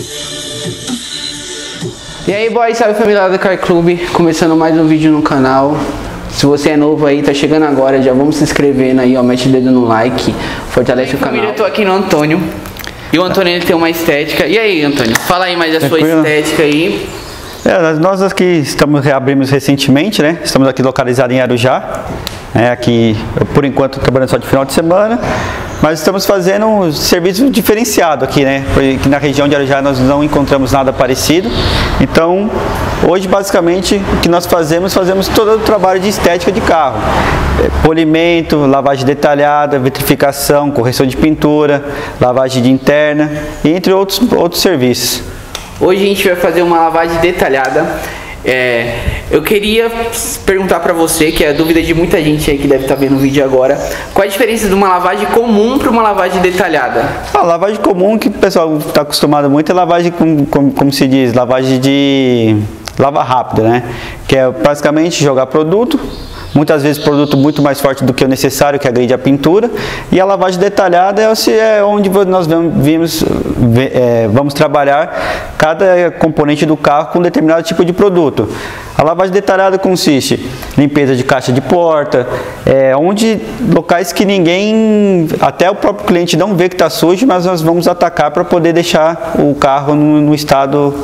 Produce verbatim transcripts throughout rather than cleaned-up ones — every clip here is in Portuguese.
E aí, boys, salve família do Car Club, começando mais um vídeo no canal. Se você é novo aí, tá chegando agora, já vamos se inscrevendo aí, ó, mete o dedo no like, fortalece aí, o canal. Eu tô aqui no Antônio, e o Antônio ele tem uma estética. E aí, Antônio, fala aí mais da sua estética aí. É, nós aqui estamos reabrimos recentemente, né? Estamos aqui localizados em Arujá, é, aqui por enquanto trabalhando só de final de semana, mas estamos fazendo um serviço diferenciado aqui, né? Porque na região de Arujá nós não encontramos nada parecido. Então, hoje basicamente o que nós fazemos, fazemos todo o trabalho de estética de carro. É, polimento, lavagem detalhada, vitrificação, correção de pintura, lavagem de interna, entre outros, outros serviços. Hoje a gente vai fazer uma lavagem detalhada. É, eu queria perguntar pra você, que é a dúvida de muita gente aí que deve estar vendo o vídeo agora, qual a diferença de uma lavagem comum para uma lavagem detalhada? A lavagem comum, que o pessoal está acostumado muito, é lavagem, como, como, como se diz, lavagem de lava rápida, né? Que é basicamente jogar produto, muitas vezes produto muito mais forte do que o necessário, que agride a pintura, e a lavagem detalhada é onde nós vimos, é, vamos trabalhar cada componente do carro com um determinado tipo de produto. A lavagem detalhada consiste em limpeza de caixa de porta, é, onde locais que ninguém, até o próprio cliente não vê que está sujo, mas nós vamos atacar para poder deixar o carro no, no estado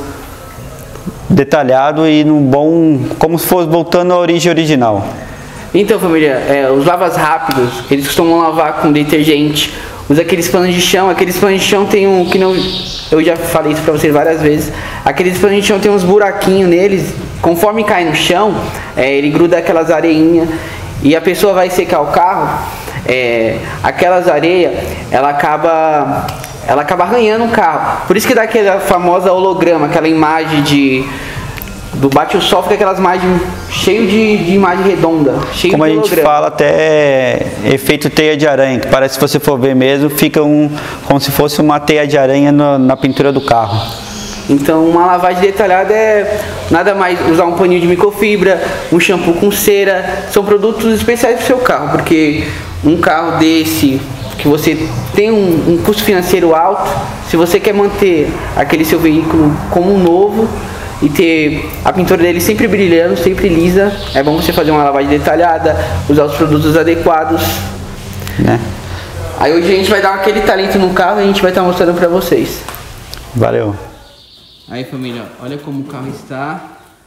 detalhado e num bom, como se fosse voltando à origem original. Então, família, é, os lavas rápidos, eles costumam lavar com detergente, usa aqueles panos de chão. Aqueles panos de chão tem um, que não, eu já falei isso pra vocês várias vezes, aqueles panos de chão tem uns buraquinhos neles, conforme cai no chão, é, ele gruda aquelas areinhas, e a pessoa vai secar o carro, é, aquelas areias, ela acaba, ela acaba arranhando o carro, por isso que dá aquela famosa holograma, aquela imagem de... do bate o sol, fica aquelas imagens cheio de, de imagem redonda, cheio como de a gente holograma. fala até efeito teia de aranha, que parece, se você for ver mesmo, fica um, como se fosse uma teia de aranha no, na pintura do carro. Então uma lavagem detalhada é nada mais usar um paninho de microfibra, um shampoo com cera, são produtos especiais para o seu carro, porque um carro desse, que você tem um, um custo financeiro alto, se você quer manter aquele seu veículo como um novo, e ter a pintura dele sempre brilhando, sempre lisa, é bom você fazer uma lavagem detalhada, usar os produtos adequados, né? Aí hoje a gente vai dar aquele talento no carro e a gente vai estar mostrando pra vocês. Valeu! Aí, família, olha como o carro está.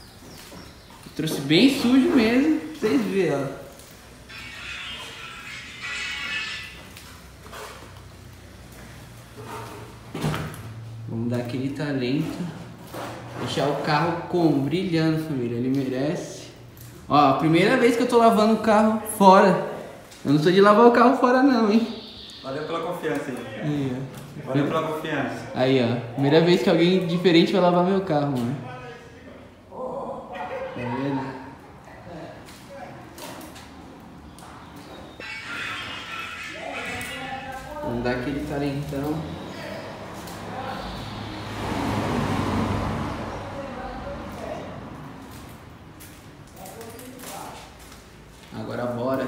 Eu trouxe bem sujo mesmo, pra vocês verem, ó. Vamos dar aquele talento. Deixar o carro como? Brilhando, família. Ele merece. Ó, a primeira vez que eu tô lavando o carro fora. Eu não sou de lavar o carro fora não, hein? Valeu pela confiança aí. Aí, ó. Valeu pela confiança. Aí, ó. Primeira vez que alguém diferente vai lavar meu carro, mano. Tá vendo? Vamos dar aquele talentão. Agora bora.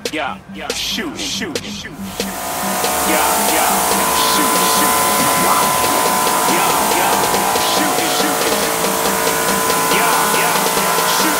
Yeah, yeah, shoot, shoot, shoot. Yeah, yeah, shoot, shoot. Yeah, yeah, shoot, shoot. Yeah, yeah, shoot,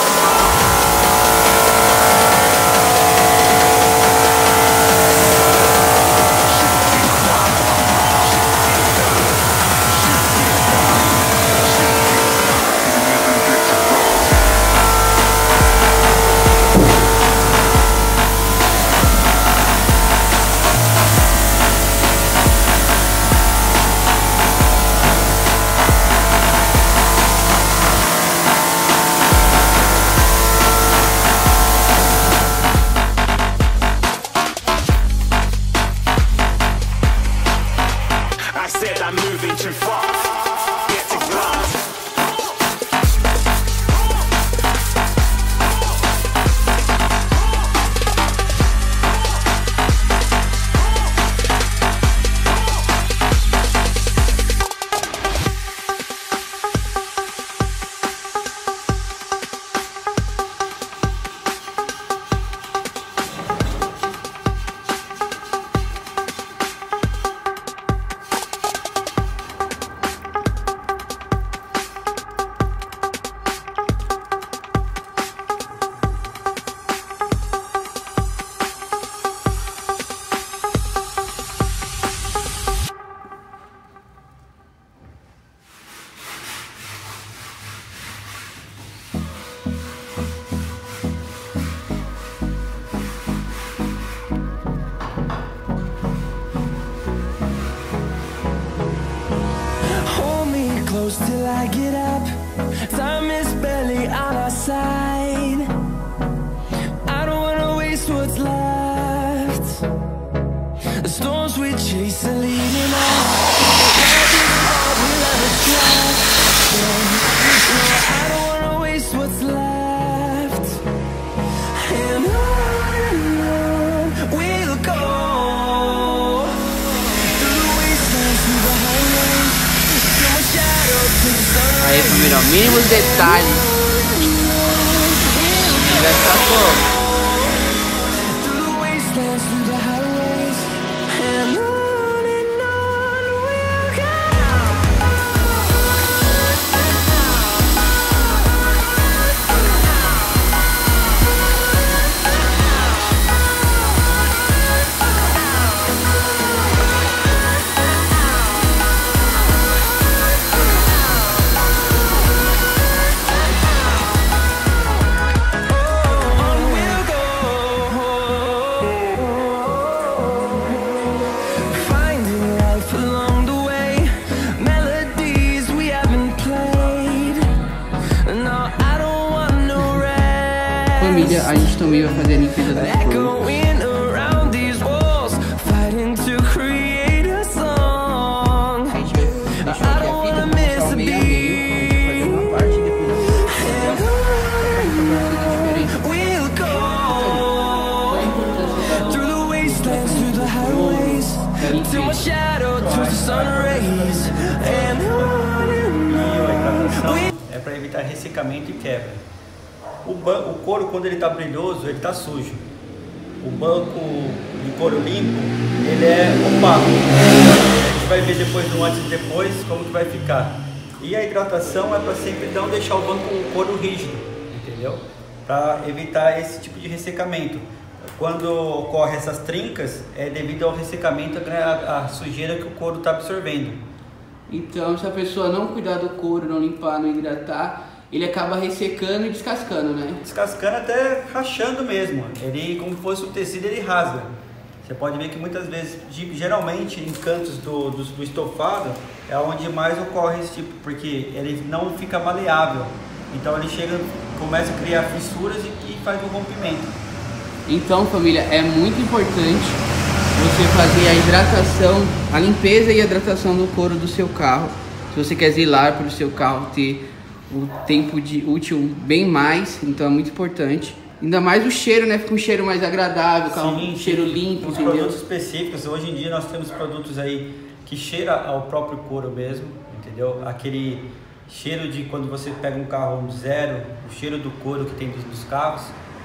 Till I get up, time is barely on our side. I don't wanna waste what's left. The storms we chase are leading us. Love is all we'll ever trust. Yeah, I don't wanna waste what's left. And on and on we'll go, through the wastelands, through the highways, till my shadow takes the sun. Aí, família, mínimos detalhes. Vai ficar como? Família, a gente também vai fazer a limpeza das cores. É para evitar ressecamento e quebra. O, o couro, quando ele está brilhoso, ele está sujo. O banco de couro limpo, ele é opaco. A gente vai ver depois no antes e depois como que vai ficar. E a hidratação é para sempre não deixar o banco o couro rígido, entendeu? Para evitar esse tipo de ressecamento. Quando ocorre essas trincas, é devido ao ressecamento, a, a sujeira que o couro está absorvendo. Então, se a pessoa não cuidar do couro, não limpar, não hidratar, ele acaba ressecando e descascando, né? Descascando até rachando mesmo. Ele, como fosse o tecido, ele rasga. Você pode ver que muitas vezes, geralmente em cantos do, do, do estofado, é onde mais ocorre esse tipo, porque ele não fica maleável. Então ele chega, começa a criar fissuras e, e faz o rompimento. Então, família, é muito importante você fazer a hidratação, a limpeza e a hidratação do couro do seu carro. Se você quer zelar para o seu carro ter o tempo de útil bem mais, então é muito importante. Ainda mais o cheiro, né? Fica um cheiro mais agradável, Sim, um cheiro limpo, os entendeu? Produtos específicos, hoje em dia nós temos produtos aí que cheira ao próprio couro mesmo, entendeu? Aquele cheiro de quando você pega um carro zero, o cheiro do couro que tem dos, dos carros,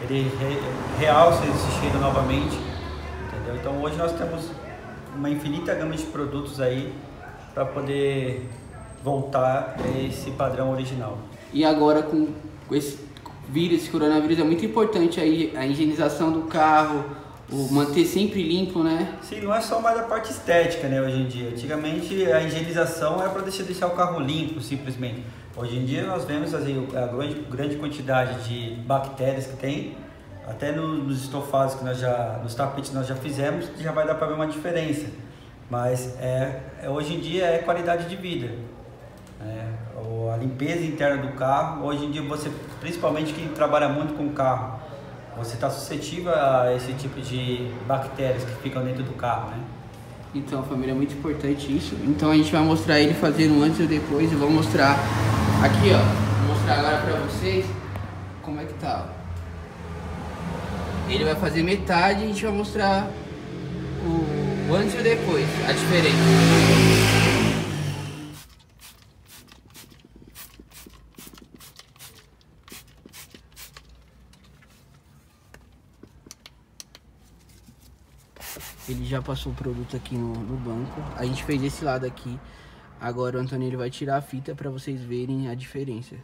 ele re, realça esse cheiro novamente, entendeu? Então hoje nós temos uma infinita gama de produtos aí para poder voltar a esse padrão original. E agora com, com esse vírus, esse coronavírus, é muito importante aí a higienização do carro, o manter sempre limpo, né? Sim, não é só mais a parte estética, né, hoje em dia. Antigamente a higienização era para deixar, deixar o carro limpo, simplesmente. Hoje em dia nós vemos assim, a grande, grande quantidade de bactérias que tem, até no, nos estofados que nós já, nos tapetes que nós já fizemos, já vai dar para ver uma diferença. Mas é, é, hoje em dia é qualidade de vida. É, a limpeza interna do carro, hoje em dia você, principalmente quem trabalha muito com carro, você está suscetível a esse tipo de bactérias que ficam dentro do carro, né? Então, família, é muito importante isso. Então a gente vai mostrar ele fazendo antes e depois. Eu vou mostrar aqui, ó. Vou mostrar agora pra vocês como é que tá, ó. Ele vai fazer metade e a gente vai mostrar o, o antes e o depois, a diferença. Ele já passou o produto aqui no, no banco. A gente fez esse lado aqui. Agora o Antônio ele vai tirar a fita para vocês verem a diferença.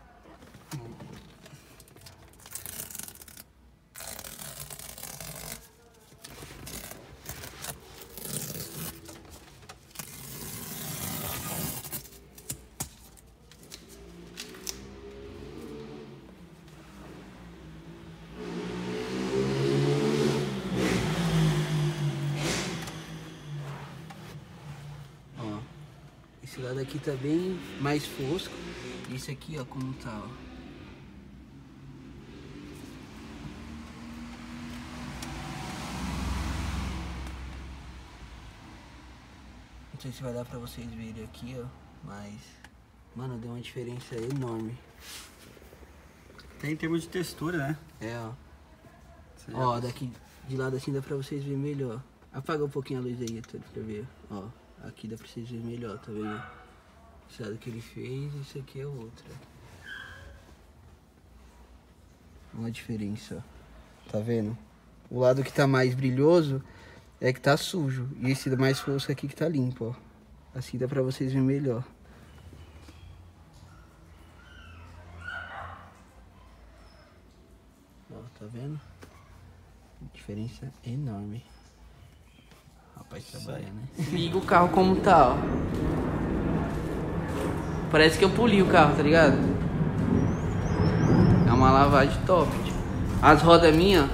Esse lado aqui tá bem mais fosco. Esse aqui, ó, como tá, ó. Não sei se vai dar pra vocês verem aqui, ó. Mas, mano, deu uma diferença enorme. Tem em termos de textura, né? É, ó. Ó, daqui de lado assim dá pra vocês verem melhor. Apaga um pouquinho a luz aí, Antônio, pra ver, ó. Aqui dá pra vocês verem melhor, tá vendo? Esse lado que ele fez, esse aqui é outro. Olha a diferença, ó. Tá vendo? O lado que tá mais brilhoso é que tá sujo. E esse mais fosco aqui que tá limpo, ó. Assim dá pra vocês verem melhor. Ó, tá vendo? Diferença enorme. Rapaz, trabalha, né? Liga o carro como tá, ó. Parece que eu poli o carro, tá ligado? É uma lavagem top. Tipo. As rodas minhas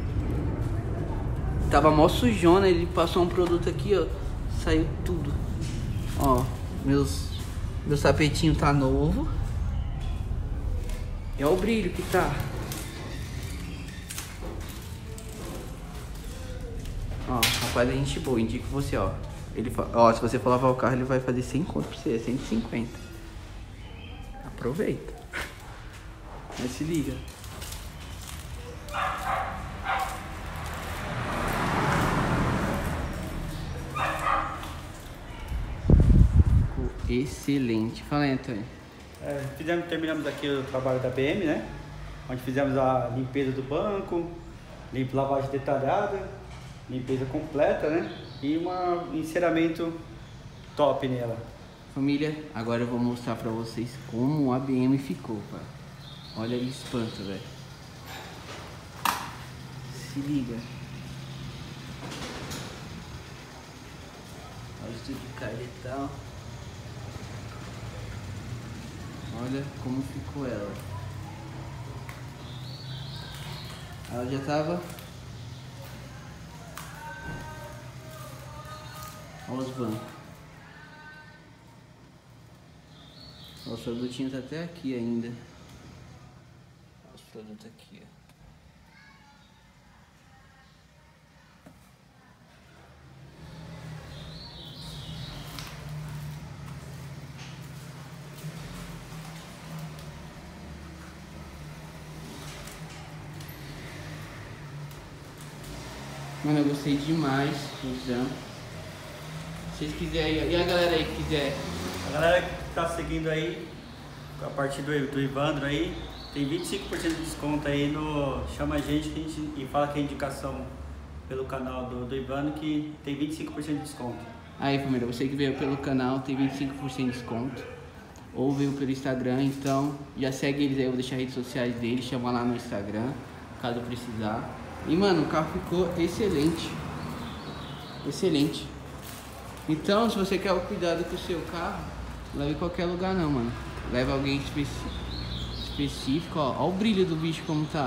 tava mó sujona, ele passou um produto aqui, ó. Saiu tudo. Ó, meus meu tapetinho tá novo. E olha o brilho que tá. Ó, rapaz, é gente boa, indico você, ó. Ele fa... Ó, se você for lavar o carro, ele vai fazer cem conto pra você, cento e cinquenta. Aproveita. Mas se liga. Ficou excelente. Fala aí, Antônio. É, fizemos, terminamos aqui o trabalho da B M, né? Onde fizemos a limpeza do banco, limpa, lavagem detalhada, limpeza completa, né? E um enceramento top nela. Família, agora eu vou mostrar pra vocês como a B M ficou, pai. Olha o espanto, velho. Se liga. Olha o estúdio de carga e tal. Olha como ficou ela. Ela já tava... Olha os bancos. Os produtinhos tá até aqui ainda. Olha os produtos aqui, ó. Mano, eu gostei demais do trampo. Se vocês quiserem, e a galera aí que quiser? A galera que tá seguindo aí, a partir do, do Ivandro aí, Tem vinte e cinco por cento de desconto aí no... Chama a gente, que a gente e fala que é indicação pelo canal do, do Ivano, que tem vinte e cinco por cento de desconto. Aí família, você que veio pelo canal tem vinte e cinco por cento de desconto. Ou veio pelo Instagram, então já segue eles aí, eu vou deixar as redes sociais deles, chama lá no Instagram, caso precisar. E mano, o carro ficou excelente. Excelente. Então, se você quer o cuidado com o seu carro, não leve em qualquer lugar não, mano. Leva alguém específico, específico ó. Olha o brilho do bicho como tá.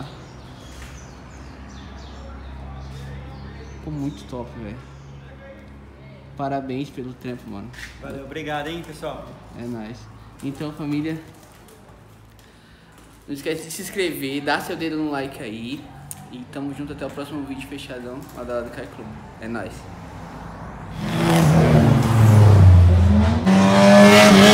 Ficou muito top, velho. Parabéns pelo trampo, mano. Valeu, obrigado, hein, pessoal. É nóis. Então, família, não esquece de se inscrever, dá seu dedo no like aí. E tamo junto até o próximo vídeo fechadão lá da do Car Club. É nóis.